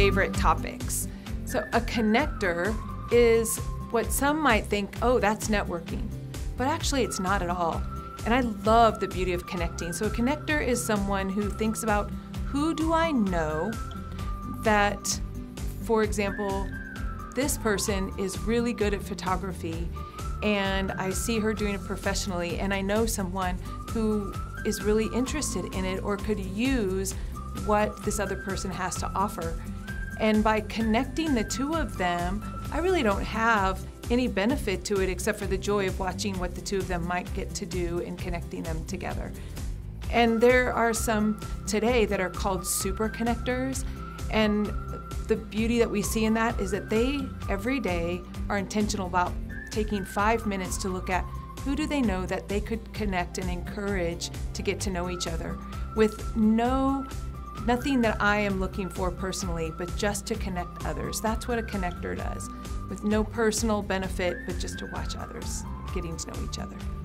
favorite topics. So a connector is what some might think, oh, that's networking, but actually it's not at all. And I love the beauty of connecting. So a connector is someone who thinks about, who do I know that, for example, this person is really good at photography and I see her doing it professionally, and I know someone who is really interested in it or could use what this other person has to offer. And by connecting the two of them, I really don't have any benefit to it except for the joy of watching what the two of them might get to do and connecting them together. And there are some today that are called super connectors, and the beauty that we see in that is that they every day are intentional about taking 5 minutes to look at who do they know that they could connect and encourage to get to know each other with nothing that I am looking for personally, but just to connect others. That's what a connector does, with no personal benefit, but just to watch others getting to know each other.